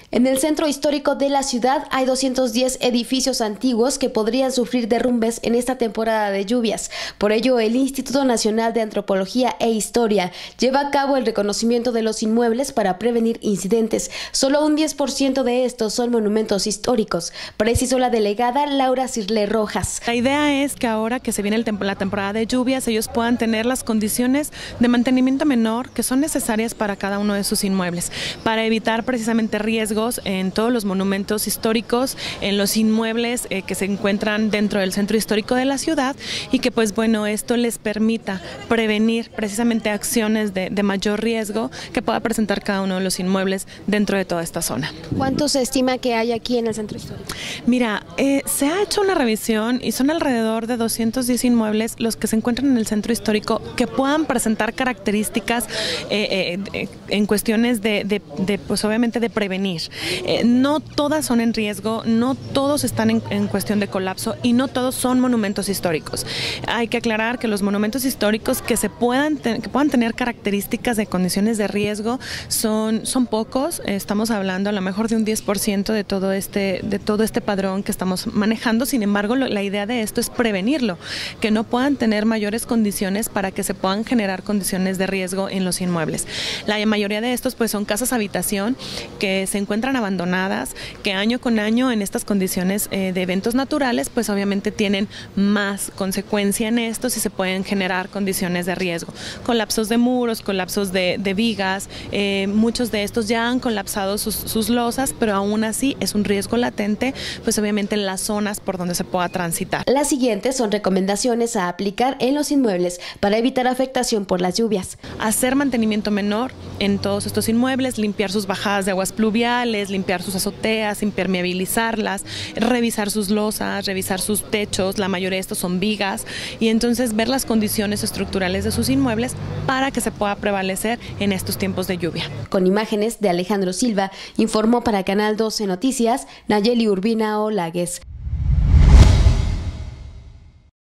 En el centro histórico de la ciudad hay 210 edificios antiguos que podrían sufrir derrumbes en esta temporada de lluvias. Por ello, el Instituto Nacional de Antropología e Historia lleva a cabo el reconocimiento de los inmuebles para prevenir incidentes. Solo un 10% de estos son monumentos históricos, precisó la delegada Laura Cirlé Rojas. La idea es que ahora que se viene la temporada de lluvias, ellos puedan tener las condiciones de mantenimiento menor que son necesarias para cada uno de sus inmuebles, para evitar precisamente riesgos en todos los monumentos históricos, en los inmuebles que se encuentran dentro del centro histórico de la ciudad, y que pues bueno, esto les permita prevenir precisamente acciones de mayor riesgo que pueda presentar cada uno de los inmuebles dentro de toda esta zona. ¿Cuánto se estima que hay aquí en el centro histórico? Mira, se ha hecho una revisión y son alrededor de 210 inmuebles los que se encuentran en el centro histórico que puedan presentar características en cuestiones pues obviamente de prevenir. No todas son en riesgo, no todos están en cuestión de colapso y no todos son monumentos históricos. Hay que aclarar que los monumentos históricos que puedan tener características de condiciones de riesgo son pocos. Estamos hablando a lo mejor de un 10% de todo este padrón que estamos manejando. Sin embargo, la idea de esto es prevenirlo, que no puedan tener mayores condiciones para que se puedan generar condiciones de riesgo en los inmuebles. La mayoría de estos pues son casas habitación que se encuentran abandonadas, que año con año en estas condiciones de eventos naturales pues obviamente tienen más consecuencia en esto si se pueden generar condiciones de riesgo, colapsos de muros, colapsos de vigas. Muchos de estos ya han colapsado sus losas, pero aún así es un riesgo latente pues obviamente en las zonas por donde se pueda transitar. Las siguientes son recomendaciones a aplicar en los inmuebles para evitar afectación por las lluvias. Hacer mantenimiento menor en todos estos inmuebles, limpiar sus bajadas de aguas pluviales, limpiar sus azoteas, impermeabilizarlas, revisar sus losas, revisar sus techos. La mayoría de estos son vigas, y entonces ver las condiciones estructurales de sus inmuebles para que se pueda prevalecer en estos tiempos de lluvia. Con imágenes de Alejandro Silva, informó para Canal 12 Noticias Nayeli Urbina Olagues.